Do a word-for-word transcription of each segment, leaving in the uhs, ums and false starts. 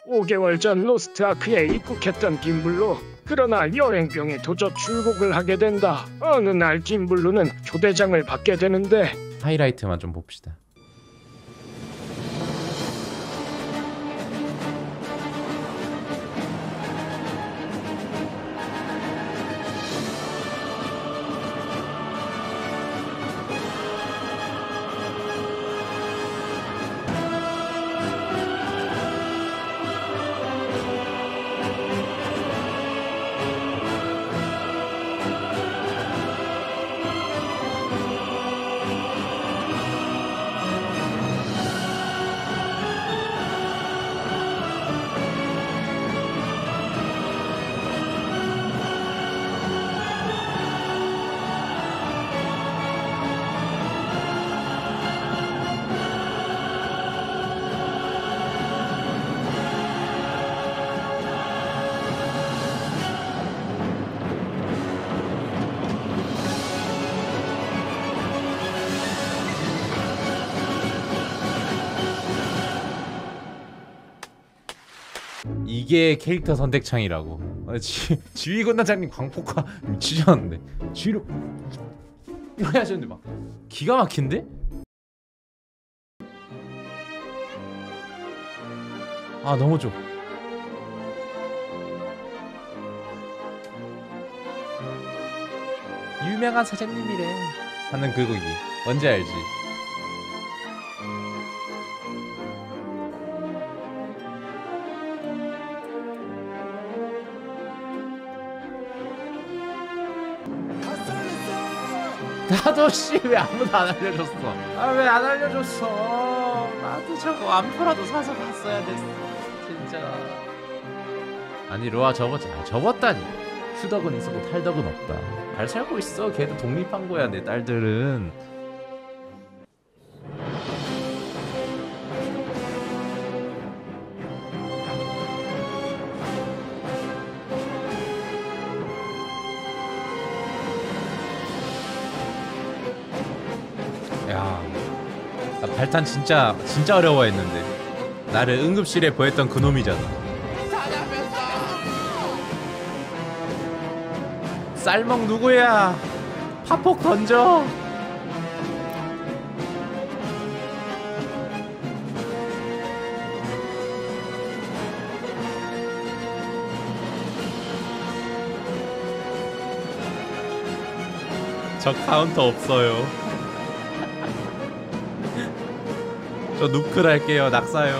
오 개월 전 로스트 아크에 입국했던 김블루. 그러나 여행병에 도저 출국을 하게 된다. 어느 날 김블루는 초대장을 받게 되는데 하이라이트만 좀 봅시다. 이게 캐릭터 선택창이라고. 아, 지, 지휘권단장님 광폭화 미치셨는데 지휘로 이렇게 하셨는데 막 기가 막힌데? 아 너무 좋아. 유명한 사장님이래 하는 그 곡이 뭔지 알지? 나도 씨 왜 아무도 안 알려줬어? 아 왜 안 알려줬어? 나도 저거 암표라도 사서 봤어야 됐어 진짜. 아니 로아 접었지. 아, 접었다니. 휴덕은 있어도 탈덕은 없다. 잘 살고 있어. 걔도 독립한 거야. 내 딸들은. 야, 나 발탄 진짜 진짜 어려워했는데 나를 응급실에 보냈던 그 놈이잖아. 쌀먹 누구야? 파폭 던져. 저 카운터 없어요. 저 누클 할게요. 낙사요.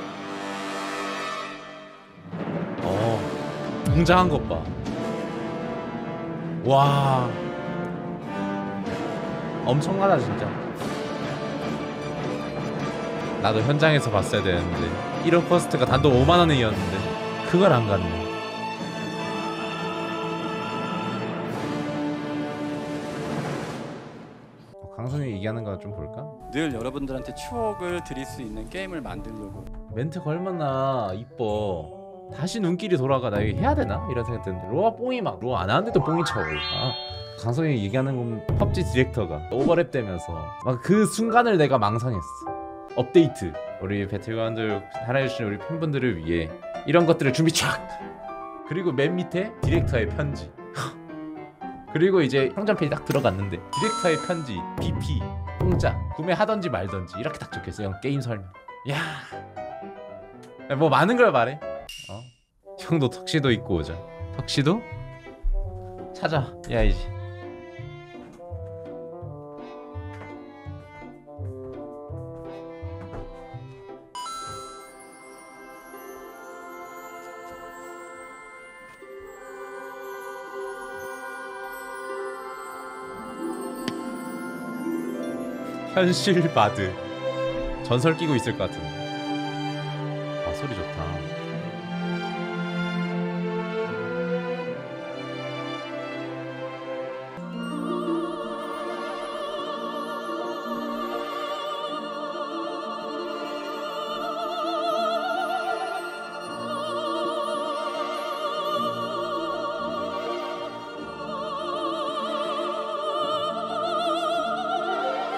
어, 웅장한 것 봐. 와, 엄청나다 진짜. 나도 현장에서 봤어야 되는데 일 호 코스트가 단돈 오만 원이었는데 그걸 안 갔네. 강선이 얘기하는 거 좀 볼까? 늘 여러분들한테 추억을 드릴 수 있는 게임을 만들려고. 멘트가 얼마나 이뻐. 다시 눈길이 돌아가. 나 이거 해야 되나? 이런 생각 드는데 로아 뽕이 막 로아 안 하는데도 뽕이 쳐버려. 아, 강성이 얘기하는 건 펍지 디렉터가 오버랩 되면서 막 그 순간을 내가 망상했어. 업데이트. 우리 배틀그라운드 사랑해주신 우리 팬분들을 위해 이런 것들을 준비 촥! 그리고 맨 밑에 디렉터의 편지. 그리고 이제 상점 페이지 딱 들어갔는데 디렉터의 편지 비피 공짜 구매하던지 말던지 이렇게 딱 적혀있어요. 게임 설명. 야, 뭐 많은 걸 말해. 어? 형도 턱시도 입고 오자. 턱시도? 찾아. 야 이제 현실 바드. 전설 끼고 있을 것 같은데. 아 소리 좋다.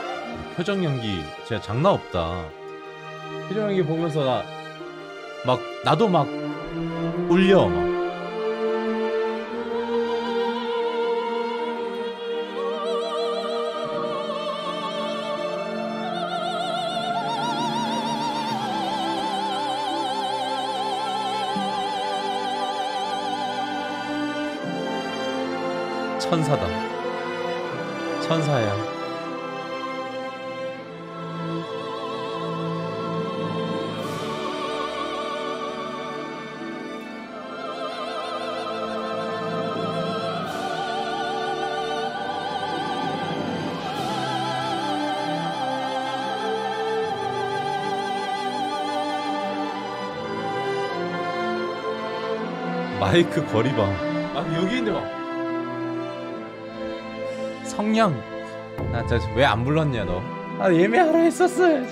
표정 연기 진짜 장난 없다. 표정 연기 보면서 나 막 나도 막 울려 막. 천사다. 천사야. 마이크 거리 봐. 아 여기 있네 봐. 성냥. 나 진짜 왜 안 불렀냐 너. 아 예매하라 했었어야지.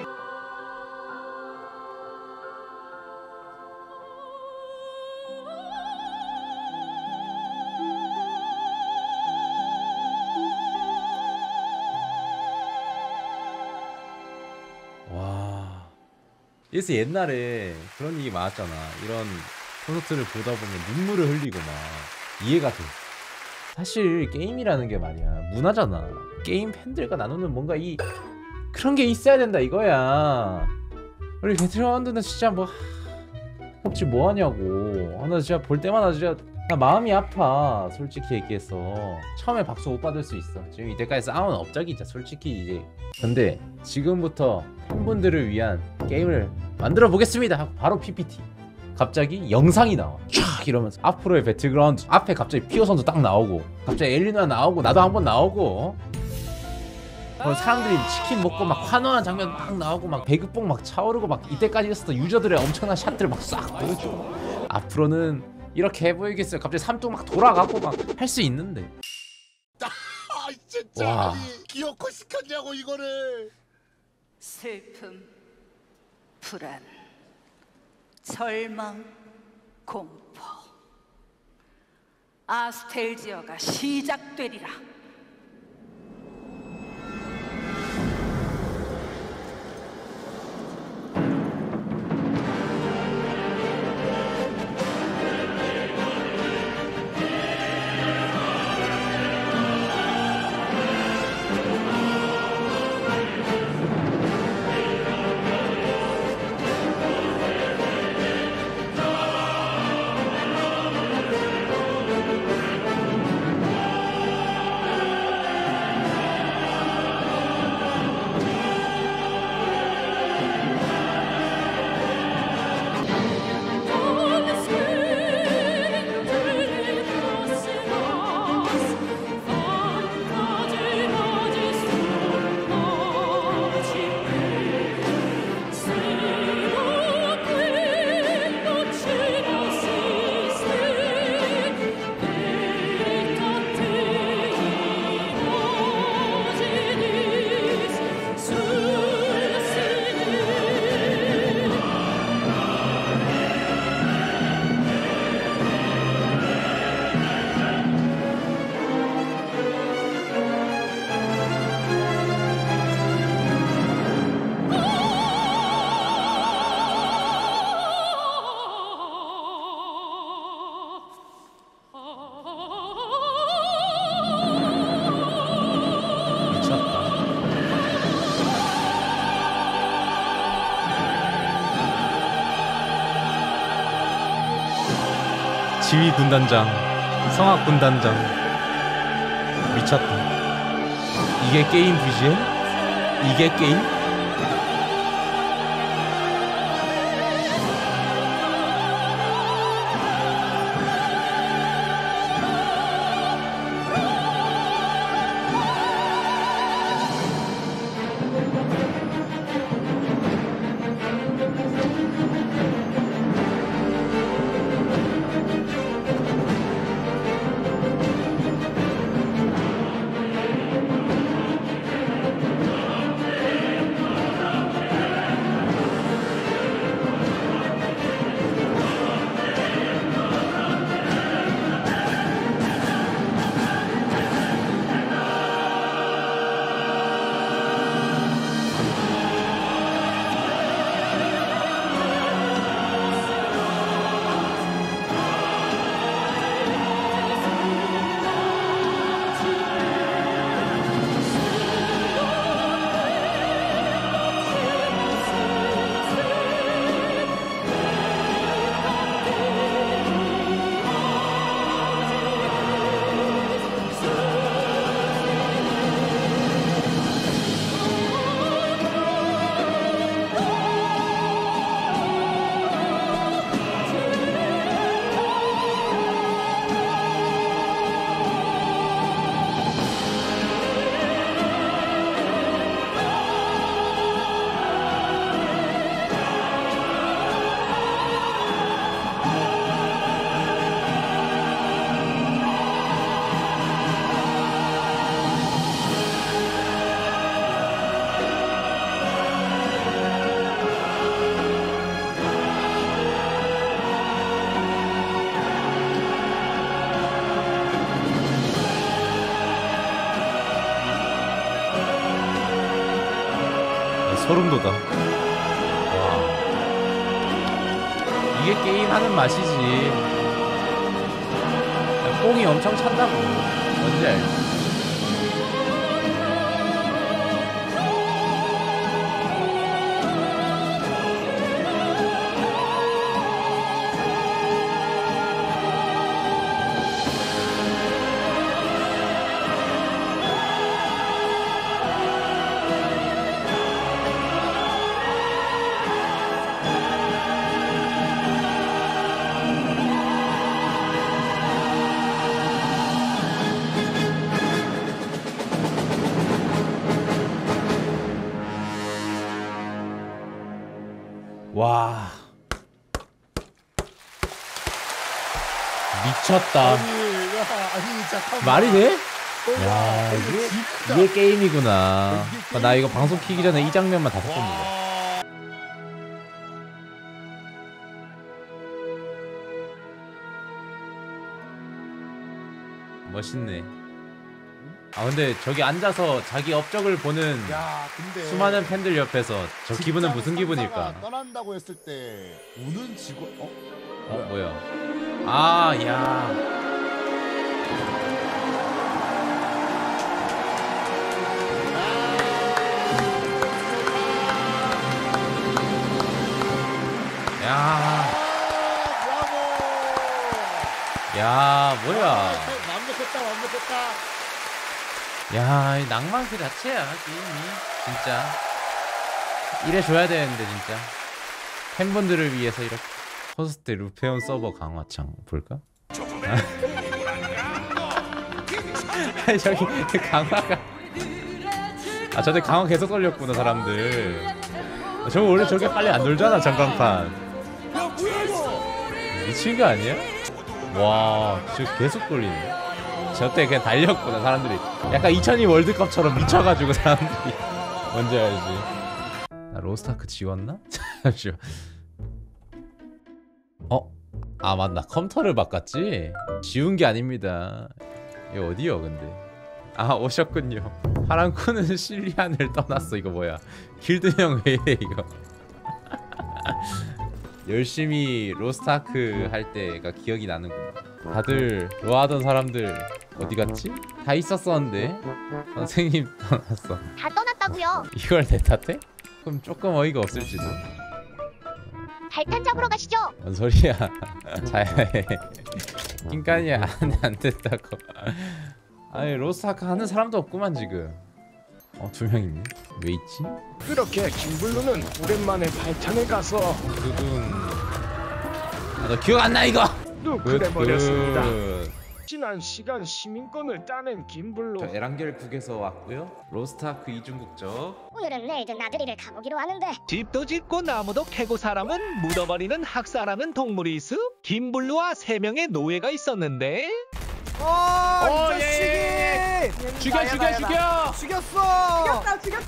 와. 그래서 옛날에 그런 얘기 많았잖아. 이런 콘서트를 보다 보면 눈물을 흘리고 막 이해가 돼. 사실 게임이라는 게 말이야 문화잖아. 게임 팬들과 나누는 뭔가 이 그런 게 있어야 된다 이거야. 우리 베테랑들은 진짜 뭐 혹시 뭐 하냐고. 아, 나 진짜 볼 때마다 진짜 나 마음이 아파. 솔직히 얘기해서 처음에 박수 못 받을 수 있어. 지금 이때까지 쌓아온 업적이자 솔직히 이제. 근데 지금부터 팬분들을 위한 게임을 만들어 보겠습니다 하고 바로 피피티. 갑자기 영상이 나와 촥 이러면서 앞으로의 배틀그라운드 앞에 갑자기 피오 선수 딱 나오고 갑자기 엘리나 나오고 나도 한번 나오고 어, 사람들이 치킨 먹고 막 환호하는 장면 막 나오고 막 배급봉 막 차오르고 막 이때까지 했었던 유저들의 엄청난 샷들을 막 싹 보여주고 앞으로는 이렇게 해보이겠어요. 갑자기 삼뚝 막 돌아가고 막 할 수 있는데 아 진짜 와. 아니 기어코 시켰냐고 이거를. 슬픔, 불안, 절망, 공포. 아스텔지어가 시작되리라. 지휘 군단장, 성악 군단장. 미쳤다. 이게 게임 비주얼? 이게 게임? 소름 돋아. 와. 이게 게임 하는 맛이지. 뽕이 엄청 찬다고. 뭔지 알지? 와. 미쳤다. 아니, 야, 아니 잠깐만. 말이 돼? 어, 야, 아니, 이게, 진짜. 이게 게임이구나. 이게 나 이거 방송 키기 전에 이 장면만 다섯 번 보고. 와. 멋있네. 아 근데 저기 앉아서 자기 업적을 보는 야, 근데 수많은 팬들 옆에서 저 기분은 무슨 직장 기분일까? 상사가 떠난다고 했을 때 우는 직원 어? 어 뭐야? 아 야. 야, 아, 브라보. 야 뭐야? 아, 완벽했다, 완벽했다. 야, 이 낭만 그 자체야 게임이 진짜. 이래줘야 되는데 진짜. 팬분들을 위해서 이렇게. 호스트 루페온 서버 강화창 볼까? 아니 저기 강화가. 아 저때 강화 계속 돌렸구나 사람들. 저거 원래 저게 빨리 안 돌잖아 전광판. 야, 뭐야 이거? 미친 거 아니야? 와, 저 계속 돌리네. 저때 그냥 달렸구나 사람들이. 약간 이천이 월드컵처럼 미쳐가지고 사람들이. 뭔지 알지? 나 로스트아크 지웠나? 잠시만. 어? 아 맞나 컴퓨터를 바꿨지? 지운 게 아닙니다. 이거 어디요 근데? 아 오셨군요. 파랑쿠는 실리안을 떠났어. 이거 뭐야? 길드형 왜 이래 이거? 열심히 로스트아크 할 때가 기억이 나는구나. 다들 좋아하던 사람들 어디 갔지? 다 있었었는데 선생님 떠났어. 다 떠났다고요. 이걸 내 탓해? 그럼 조금 어이가 없을지도. 발탄 잡으러 가시죠. 뭔 소리야? 자야해. 킹간이야 안, 안 됐다고. 아니 로스트아크 하는 사람도 없구만 지금. 어 두 명 있네. 왜 있지? 그렇게 김블루는 오랜만에 발탄에 가서 두둥. 아너 기억 안 나 이거? 누크해버렸습니다. 굿. 지난 시간 시민권을 따낸 김블루. 저 에란겔국에서 왔고요. 로스트아크 이중국적. 오늘은 레이드 나들이를 가보기로 하는데 집도 짓고 나무도 캐고 사람은 묻어버리는 학사라는 동물이 있어? 김블루와 세 명의 노예가 있었는데 어, 이 자식이! 죽여 죽여 죽여! 죽였어! 죽였다, 죽였다!